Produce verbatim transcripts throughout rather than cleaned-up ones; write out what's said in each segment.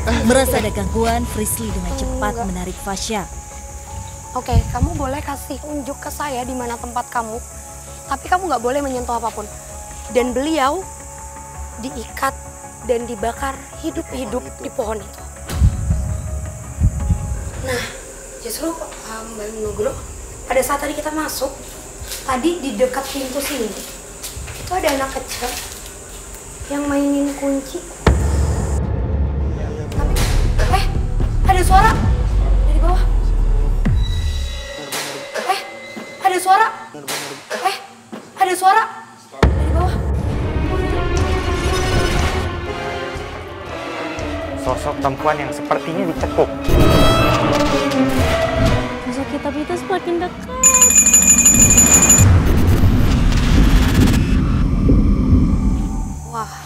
Merasa ada gangguan, Frisly dengan cepat Enggak. menarik Fasya. Oke, kamu boleh kasih unjuk ke saya di mana tempat kamu, tapi kamu nggak boleh menyentuh apapun. Dan beliau diikat dan dibakar hidup-hidup di pohon itu. Nah, justru um, Mbak Nugro, pada saat tadi kita masuk, tadi di dekat pintu sini, itu ada anak kecil yang mainin kunci. Tapi, eh, ada suara dari bawah. Eh, ada suara. Eh, ada suara dari bawah. Sosok perempuan yang sepertinya dicekuk. Sosok hitam itu semakin dekat. Wah.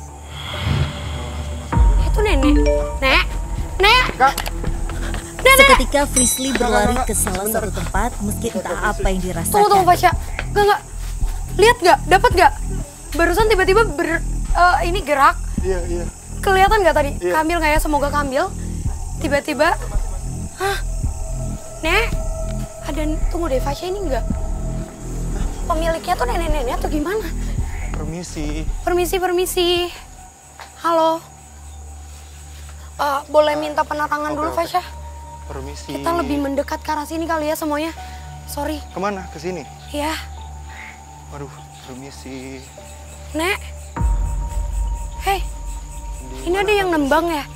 Itu nenek. Nek. Nek. Kak. Nenek. Seketika Frisly berlari ke salah satu tempat meski entah apa yang dirasakan. Tunggu, tunggu Fasya. Enggak, enggak. Lihat nggak? Dapat nggak? Barusan tiba-tiba ber, uh, ini gerak. Iya, iya. Kelihatan nggak tadi? Iya. Kambil nggak ya? Semoga kambil. Tiba-tiba, hah? Nek, ada, tunggu deh, Fasya ini nggak? Pemiliknya tuh nenek-nenek atau gimana? Permisi. Permisi, permisi. Halo. Uh, boleh minta penerangan Oke, dulu, oke. Fasya? Permisi. Kita lebih mendekat ke arah sini kali ya semuanya. Sorry. Kemana? Ke sini? Ya, Waduh, permisi. Nek. Hei, Di ini mana ada yang permisi? nembang ya?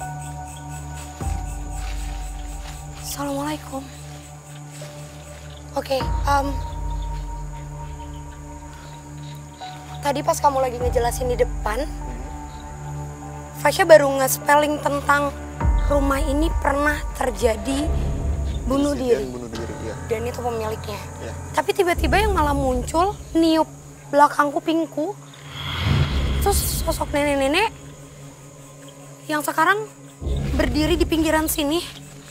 Assalamualaikum. Oke, um, tadi pas kamu lagi ngejelasin di depan, Fasya baru nge-spelling tentang rumah ini pernah terjadi bunuh Insiden diri. bunuh diri, ya. Dan itu pemiliknya. Ya. Tapi tiba-tiba yang malah muncul, niup belakang kupingku, terus sosok nenek-nenek yang sekarang berdiri di pinggiran sini.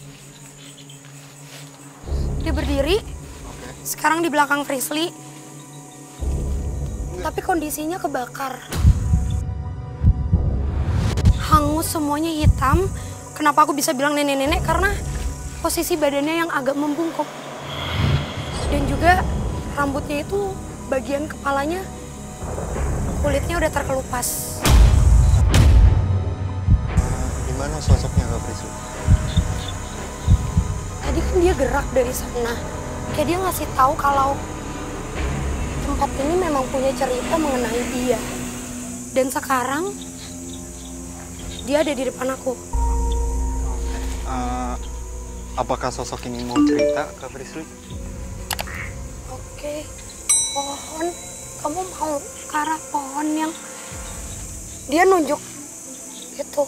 Dia berdiri, Oke. sekarang di belakang Frisly. Tapi kondisinya kebakar. Hangus semuanya hitam. Kenapa aku bisa bilang nenek-nenek? Karena posisi badannya yang agak membungkuk. Dan juga rambutnya itu bagian kepalanya, kulitnya udah terkelupas. Di mana sosoknya Kak Frisly? Tadi kan dia gerak dari sana. Kayak dia ngasih tahu kalau tempat ini memang punya cerita mengenai dia. Dan sekarang dia ada di depan aku. Uh, apakah sosok ini mau cerita Kak Frisly? Oke, pohon. Kamu mau ke arah pohon yang dia nunjuk itu.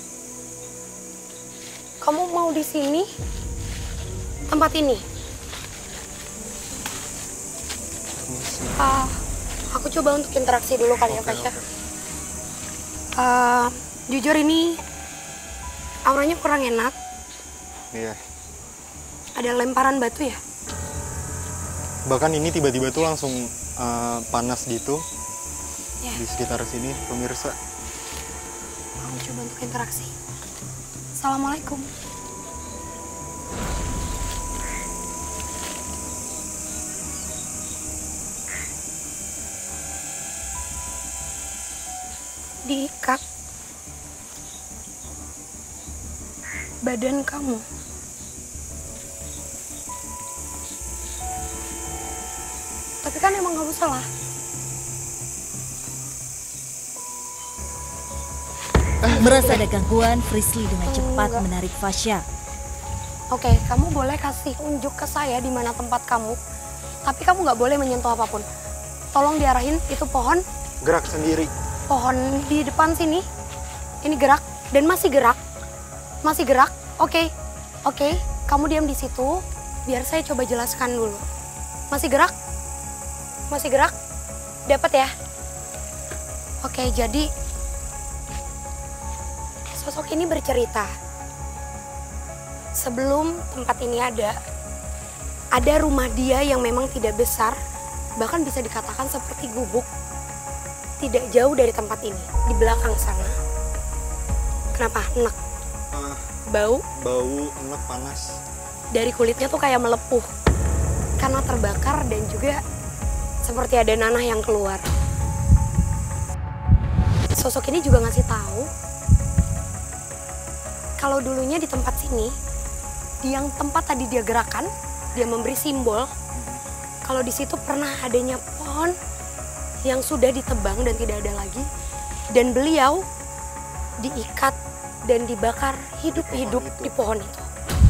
Kamu mau di sini? Tempat ini? Permisi. Ah, aku coba untuk interaksi dulu kali ya, Oke, Fasya. oke. Ah, jujur ini auranya kurang enak. Iya. Ada lemparan batu ya? Bahkan ini tiba-tiba tuh langsung uh, panas gitu Ya. di sekitar sini, pemirsa. Aku coba untuk interaksi. Assalamualaikum. Diikat badan kamu. Tapi kan emang kamu salah. Merasa ada gangguan, Frisly dengan cepat menarik Fasya. Oke, kamu boleh kasih unjuk ke saya di mana tempat kamu, tapi kamu nggak boleh menyentuh apapun. Tolong diarahin itu pohon, Gerak sendiri. pohon di depan sini. Ini gerak dan masih gerak, masih gerak. Oke, oke, kamu diam di situ. Biar saya coba jelaskan dulu. Masih gerak, masih gerak. Dapat ya? Oke, jadi sosok ini bercerita. Sebelum tempat ini ada, ada rumah dia yang memang tidak besar, bahkan bisa dikatakan seperti gubuk, tidak jauh dari tempat ini, di belakang sana. Kenapa? Enak. Ah, bau bau, enek, panas. dari kulitnya tuh kayak melepuh karena terbakar dan juga seperti ada nanah yang keluar. Sosok ini juga ngasih tahu kalau dulunya di tempat sini, di yang tempat tadi dia gerakan, dia memberi simbol kalau di situ pernah adanya pohon yang sudah ditebang dan tidak ada lagi, dan beliau diikat dan dibakar hidup-hidup di pohon itu.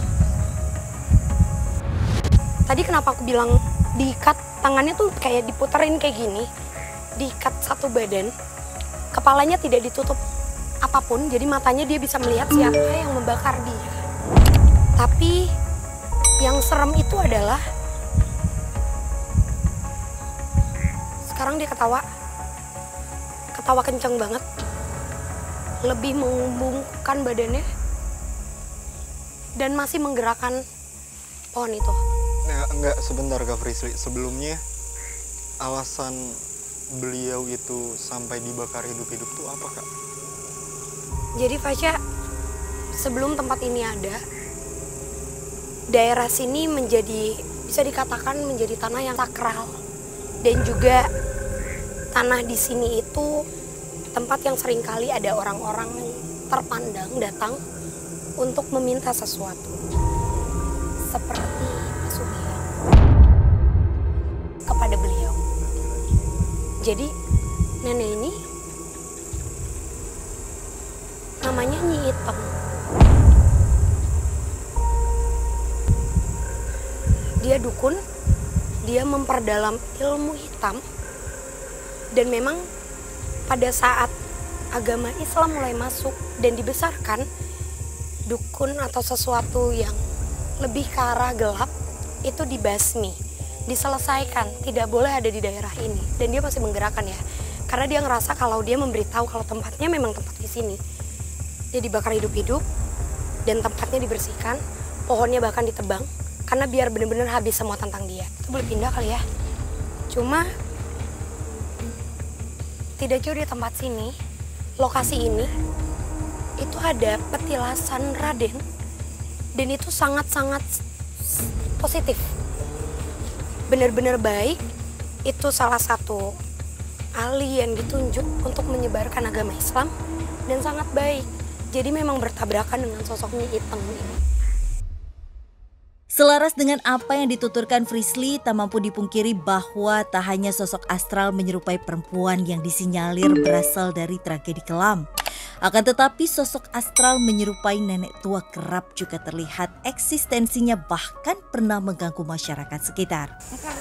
Tadi kenapa aku bilang diikat, tangannya tuh kayak diputerin kayak gini, diikat satu badan, kepalanya tidak ditutup apapun, jadi matanya dia bisa melihat siapa yang membakar dia. Tapi yang serem itu adalah sekarang dia ketawa, ketawa kenceng banget, lebih membungkukkan badannya dan masih menggerakkan pohon itu. Nah, enggak, sebentar Kak Frisly. Sebelumnya alasan beliau itu sampai dibakar hidup-hidup tuh apa Kak? Jadi Fasya, sebelum tempat ini ada, daerah sini menjadi, bisa dikatakan menjadi tanah yang sakral. Dan juga tanah di sini itu tempat yang seringkali ada orang-orang terpandang datang untuk meminta sesuatu. Seperti pesugihan kepada beliau. Jadi nenek ini namanya Nyi Item. Dia dukun, dia memperdalam ilmu hitam, dan memang pada saat agama Islam mulai masuk dan dibesarkan, dukun atau sesuatu yang lebih ke arah gelap itu dibasmi, diselesaikan, tidak boleh ada di daerah ini. Dan dia masih menggerakkan ya, karena dia ngerasa kalau dia memberitahu kalau tempatnya memang tempat di sini, dia dibakar hidup-hidup dan tempatnya dibersihkan, pohonnya bahkan ditebang karena biar benar-benar habis semua tentang dia. Itu boleh pindah kali ya. Cuma tidak jauh di tempat sini, lokasi ini itu ada petilasan Raden, dan itu sangat-sangat positif, benar-benar baik. Itu salah satu ahli yang ditunjuk untuk menyebarkan agama Islam dan sangat baik. Jadi memang bertabrakan dengan sosok Nyi Item ini. Selaras dengan apa yang dituturkan Frisly, tak mampu dipungkiri bahwa tak hanya sosok astral menyerupai perempuan yang disinyalir berasal dari tragedi kelam. Akan tetapi sosok astral menyerupai nenek tua kerap juga terlihat eksistensinya, bahkan pernah mengganggu masyarakat sekitar.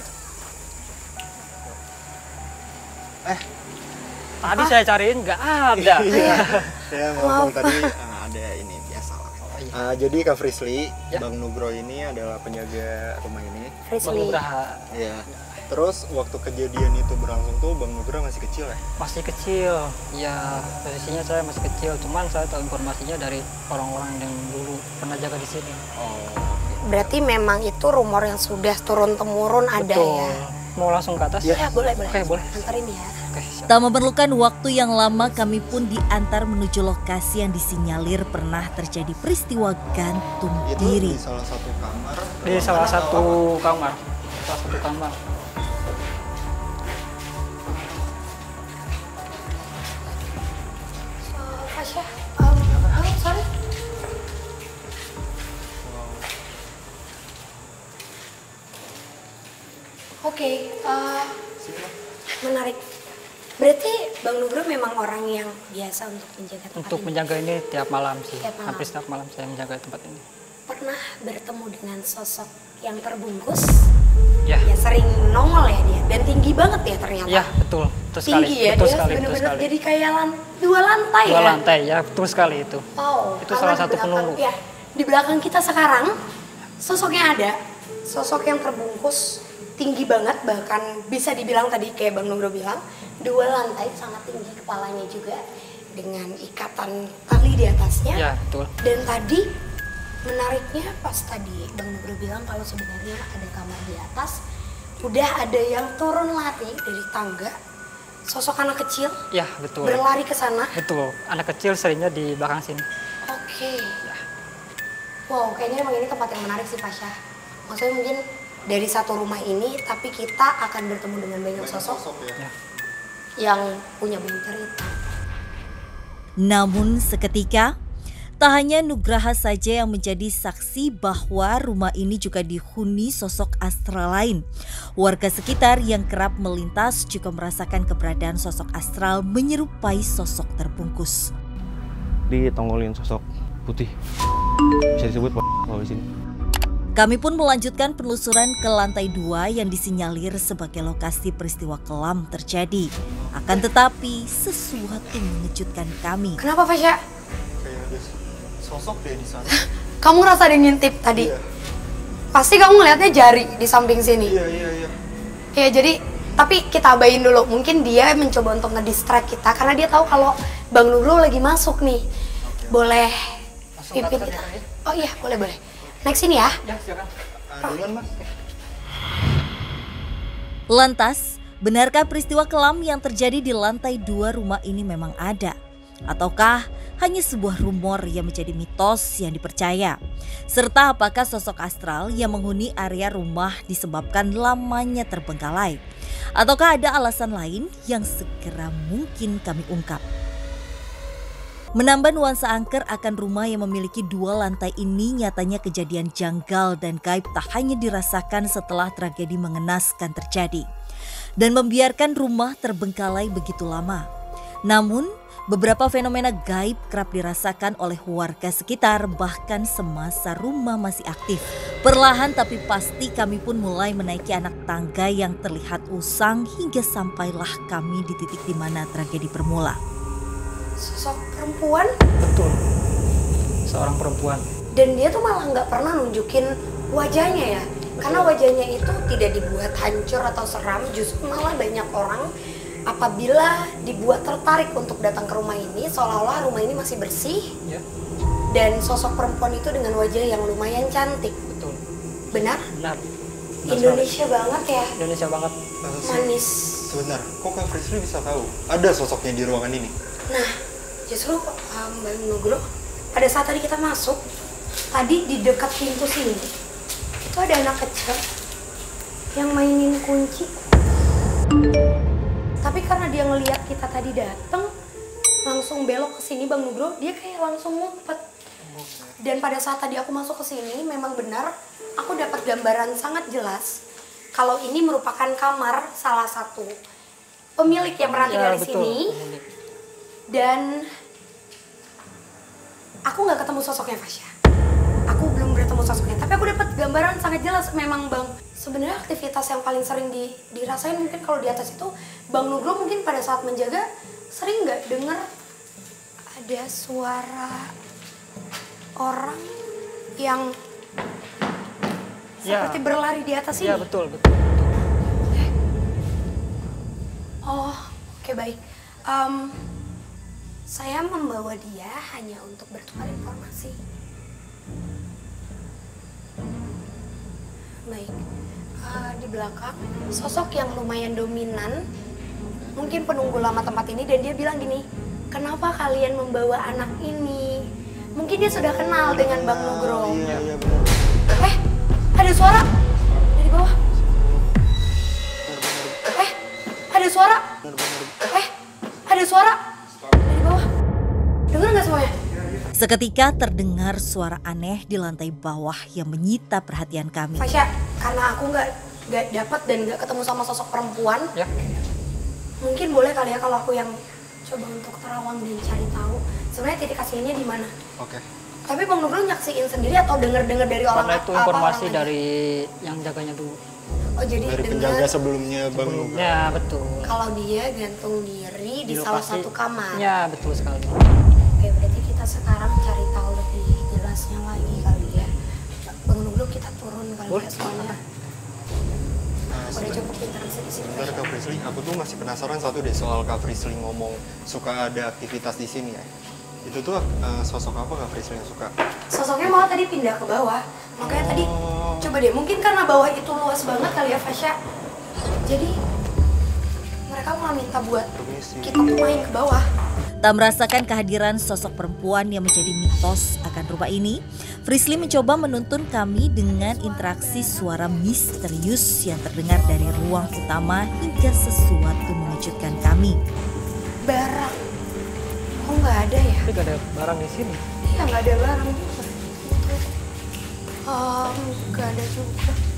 Eh, tadi ah. saya cariin nggak ada. Iya, saya ngomong tadi uh, ada ini biasa lah. Uh, jadi Kak Frisly, ya. Bang Nugro ini adalah penjaga rumah ini. Frisly. Iya. Terus waktu kejadian itu berlangsung tuh Bang Nugro masih kecil ya? Masih kecil, ya posisinya saya masih kecil. Cuman saya tahu informasinya dari orang-orang yang dulu pernah jaga di sini. Oh. Berarti memang itu rumor yang sudah turun temurun ada. Betul. Ya? Mau langsung ke atas? Ya, ya boleh boleh. Oke, boleh. Antarin ya. Oke, tak memerlukan waktu yang lama, kami pun diantar menuju lokasi yang disinyalir pernah terjadi peristiwa gantung itu diri. Di salah satu kamar. Di salah satu kamar. Salah satu kamar. Fasya, um, oh, sorry. Oke, okay, uh, menarik. Berarti Bang Nugro memang orang yang biasa untuk menjaga tempat Untuk ini? menjaga ini tiap malam sih. Tiap malam. Hampir setiap malam saya menjaga tempat ini. Pernah bertemu dengan sosok yang terbungkus? Ya. Ya sering nongol ya dia, dan tinggi banget ya ternyata. Ya, betul. Betul sekali. Tinggi ya, betul dia sekali, betul benar-benar sekali. jadi kayak lan dua lantai Dua ya? lantai, ya betul sekali itu. Wow. Itu karena salah di satu belakang- penunggu. Ya, di belakang kita sekarang, sosoknya ada. Sosok yang terbungkus, tinggi banget, bahkan bisa dibilang tadi kayak Bang Nugro bilang, dua lantai, sangat tinggi kepalanya juga, dengan ikatan tali di atasnya. Ya, betul. Dan tadi menariknya pas tadi Bang Nugro bilang kalau sebenarnya ada kamar di atas, udah ada yang turun lari dari tangga, sosok anak kecil Ya, betul. berlari ke sana. Betul. Anak kecil seringnya di belakang sini. Oke. Ya. Wow, kayaknya emang ini tempat yang menarik sih Fasya. Maksudnya mungkin dari satu rumah ini, tapi kita akan bertemu dengan banyak sosok, sosok ya. yang punya banyak cerita. Namun seketika, tak hanya Nugraha saja yang menjadi saksi bahwa rumah ini juga dihuni sosok astral lain. Warga sekitar yang kerap melintas juga merasakan keberadaan sosok astral menyerupai sosok terbungkus. Ditongolin sosok putih, bisa disebut kalau di sini. Kami pun melanjutkan penelusuran ke lantai dua yang disinyalir sebagai lokasi peristiwa kelam terjadi. Akan tetapi sesuatu mengejutkan kami. Kenapa Fasya? Kayak ada sosok deh di sana. Kamu ngerasa ada yang ngintip tadi? Iya. Pasti kamu ngelihatnya jari di samping sini. Iya iya iya. Ya jadi, tapi kita abain dulu. Mungkin dia mencoba untuk ngedistract kita karena dia tahu kalau Bang Nurul lagi masuk nih. Boleh pimpin kita? Oh iya, boleh boleh. Next sini ya. Ya, silakan. Ah, duluan mas. Lantas, benarkah peristiwa kelam yang terjadi di lantai dua rumah ini memang ada? Ataukah hanya sebuah rumor yang menjadi mitos yang dipercaya? Serta apakah sosok astral yang menghuni area rumah disebabkan lamanya terbengkalai? Ataukah ada alasan lain yang segera mungkin kami ungkap? Menambah nuansa angker akan rumah yang memiliki dua lantai ini, nyatanya kejadian janggal dan gaib tak hanya dirasakan setelah tragedi mengenaskan terjadi dan membiarkan rumah terbengkalai begitu lama. Namun, beberapa fenomena gaib kerap dirasakan oleh warga sekitar bahkan semasa rumah masih aktif. Perlahan tapi pasti kami pun mulai menaiki anak tangga yang terlihat usang hingga sampailah kami di titik di mana tragedi bermula. Sosok perempuan? Betul. Seorang perempuan. Dan dia tuh malah nggak pernah nunjukin wajahnya ya. Karena wajahnya itu tidak dibuat hancur atau seram, justru malah banyak orang apabila dibuat tertarik untuk datang ke rumah ini, seolah-olah rumah ini masih bersih. Ya. Dan sosok perempuan itu dengan wajah yang lumayan cantik. Betul. Benar? Benar. Benar Indonesia sekali. banget ya. Indonesia banget. Manis. Sebentar, kok Kak Frisly bisa tahu ada sosoknya di ruangan ini? Nah, justru um, Bang Nugro, pada saat tadi kita masuk, tadi di dekat pintu sini, itu ada anak kecil yang mainin kunci. Tapi karena dia ngelihat kita tadi datang, langsung belok ke sini Bang Nugro, dia kayak langsung ngumpet. Dan pada saat tadi aku masuk ke sini, memang benar aku dapat gambaran sangat jelas kalau ini merupakan kamar salah satu pemilik yang pernah tinggal Ya, di betul. sini. Dan aku nggak ketemu sosoknya Fasya. Aku belum bertemu sosoknya, tapi aku dapat gambaran sangat jelas memang Bang. Sebenarnya aktivitas yang paling sering di, dirasain mungkin kalau di atas itu Bang Nugro mungkin pada saat menjaga sering nggak dengar ada suara orang yang Ya. seperti berlari di atas Ya, ini. betul, betul. Oh, oke baik. Um, saya membawa dia hanya untuk bertukar informasi. Baik. Uh, di belakang sosok yang lumayan dominan, mungkin penunggu lama tempat ini, dan dia bilang gini, kenapa kalian membawa anak ini? Mungkin dia sudah kenal dengan Bang Nugro. Iya iya benar. Eh, ada suara dari bawah. Eh, ada suara. Eh, ada suara dari bawah. Dengar nggak semuanya? Seketika terdengar suara aneh di lantai bawah yang menyita perhatian kami. Fasya, karena aku nggak nggak dapat dan nggak ketemu sama sosok perempuan, Ya. mungkin boleh kali ya kalau aku yang coba untuk terawang dan cari tahu sebenarnya titik aslinya di mana. Oke. Tapi Bang Nugro nyaksiin sendiri atau denger-dengar dari orang Karena itu apa- informasi orang lain? dari yang jaganya dulu. Oh jadi Dari dengar penjaga sebelumnya Bang Nugro. Ya, betul. kalau dia gantung diri di, salah lokasi. satu kamar. Ya, betul sekali. Oke, berarti kita sekarang cari tahu lebih jelasnya lagi kali ya. Bang Nugro kita turun kali Boleh. ya soalnya. Nah, Udah sebentar, cukup interaksi di sini. sebentar Kak Frisly, aku tuh masih penasaran satu deh soal Kak Frisly ngomong suka ada aktivitas di sini ya. Itu tuh eh, sosok apa Kak Frisly yang suka? Sosoknya malah tadi pindah ke bawah. Makanya tadi Oh. coba deh, mungkin karena bawah itu luas banget kali ya Fasya. Jadi mereka malah minta buat Permisi. kita tuh main ke bawah. Tak merasakan kehadiran sosok perempuan yang menjadi mitos akan rumah ini, Frisly mencoba menuntun kami dengan interaksi suara misterius yang terdengar dari ruang utama hingga sesuatu mengejutkan kami. Barang. Kok nggak ada ya? Tapi gak ada barang di sini. Iya nggak ada barang juga. Oh, nggak ada juga.